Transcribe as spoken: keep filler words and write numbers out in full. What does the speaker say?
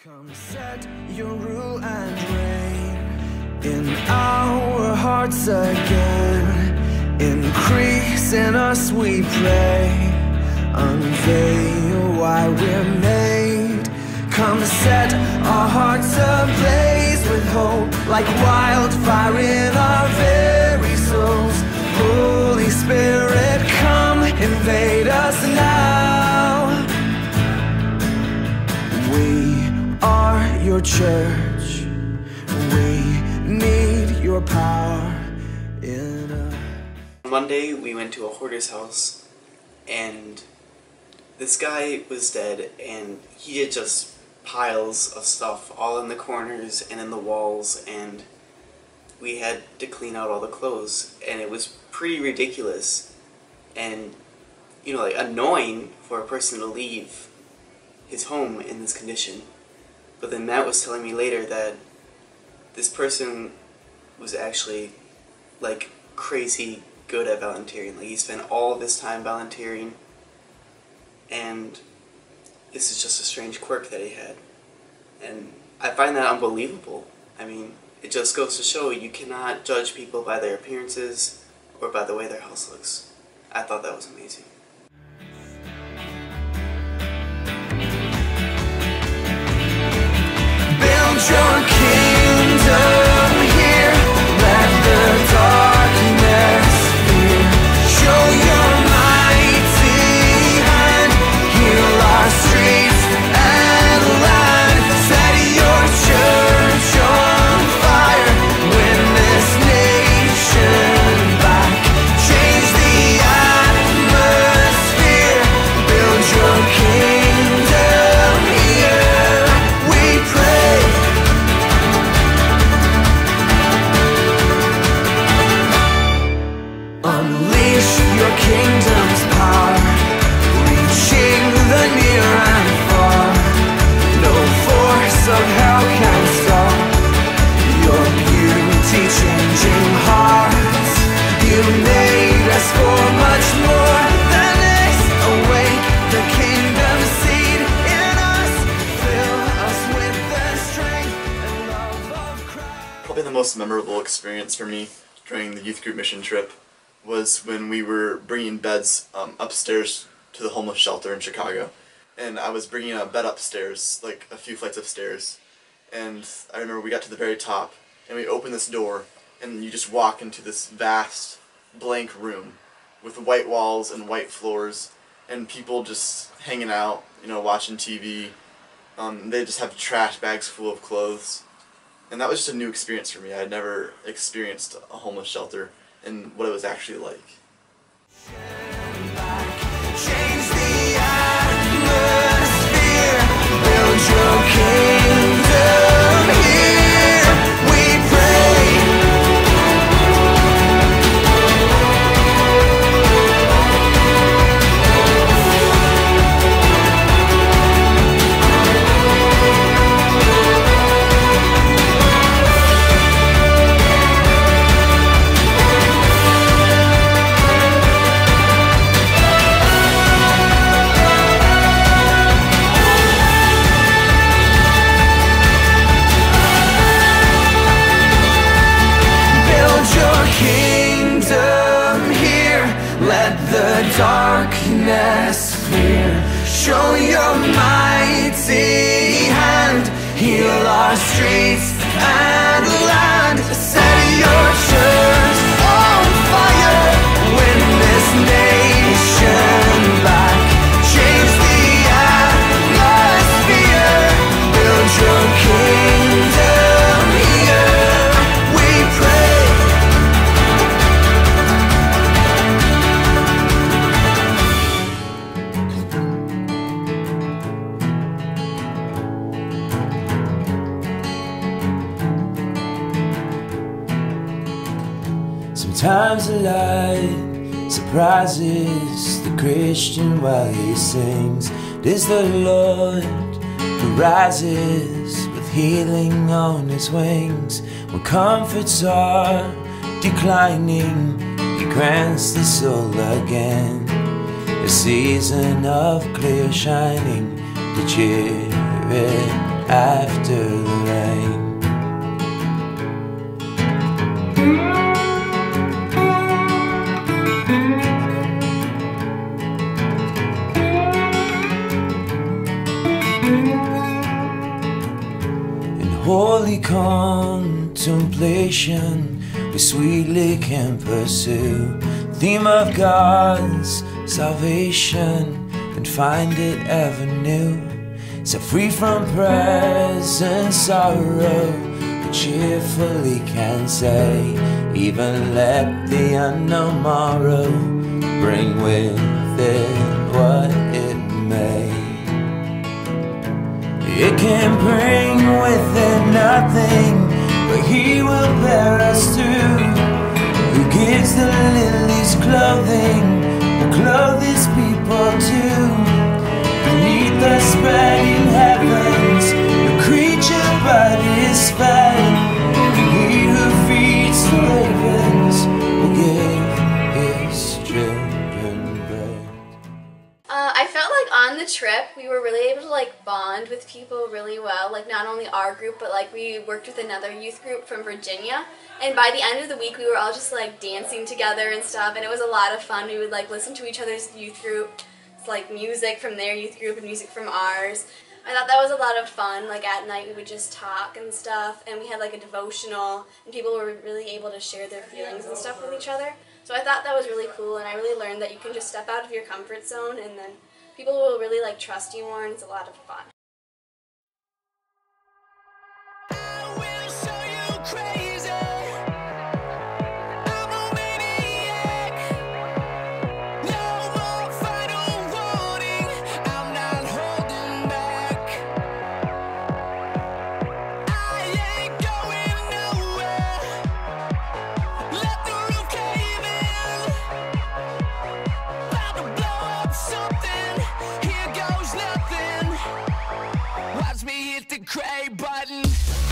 Come set your rule and reign in our hearts again. Increase in us, we pray. Unveil why we're made. Come set our hearts ablaze with hope, like wildfire in our very souls. Holy Spirit, come invade us now. We are your church. We need your power in us. One day we went to a hoarder's house, and this guy was dead, and he had just piles of stuff all in the corners and in the walls, and we had to clean out all the clothes, and it was pretty ridiculous and, you know, like annoying for a person to leave his home in this condition. But then Matt was telling me later that this person was actually like crazy good at volunteering. Like, he spent all of his time volunteering, and this is just a strange quirk that he had. And I find that unbelievable. I mean, it just goes to show you cannot judge people by their appearances or by the way their house looks. I thought that was amazing. Build your kingdom here, let the darkness fear. Show your mighty hand, heal our streets and land. Set your church on fire, win this nation back. Change the atmosphere, build your kingdom here, we pray. Unleash your kingdom's power, reaching the near and far. No force of hell can stop your beauty changing hearts. You made us for much more than this. Awake the kingdom seed in us. Fill us with the strength and love of Christ. Probably the most memorable experience for me during the youth group mission trip was when we were bringing beds um, upstairs to the homeless shelter in Chicago. And I was bringing a bed upstairs, like a few flights of stairs. And I remember we got to the very top, and we opened this door, and you just walk into this vast, blank room with white walls and white floors, and people just hanging out, you know, watching T V. Um, they just have trash bags full of clothes. And that was just a new experience for me. I had never experienced a homeless shelter and what it was actually like. Change the atmosphere, build your kingdom here, we pray. Darkness clear, show your mighty hand, heal our streets and land. Set your church on fire, win this nation back. Change the atmosphere, build your kingdom here, we pray. Sometimes the light surprises the Christian while he sings. It is the Lord who rises with healing on his wings. When comforts are declining, he grants the soul again. a season of clear shining to cheer it after the rain. In holy contemplation, we sweetly can pursue theme of God's salvation and find it ever new. Set free from present sorrow, we cheerfully can say, even let the unknown morrow bring with it what it may. It can bring with it nothing, but He will bear us through. Who gives the lilies clothing, will clothe His people too. Beneath the spreading heavens, the creature but is fed, and He who feeds the ravens will give His children bread. Uh, I felt like on the trip we were really able to like bond with people really well, like not only our group but like we worked with another youth group from Virginia, and by the end of the week we were all just like dancing together and stuff, and it was a lot of fun. We would like listen to each other's youth group, like music from their youth group and music from ours. I thought that was a lot of fun. Like at night we would just talk and stuff, and we had like a devotional, and people were really able to share their feelings and stuff with each other. So I thought that was really cool, and I really learned that you can just step out of your comfort zone and then people will really like trust you more, and it's a lot of fun. Watch me hit the cray button.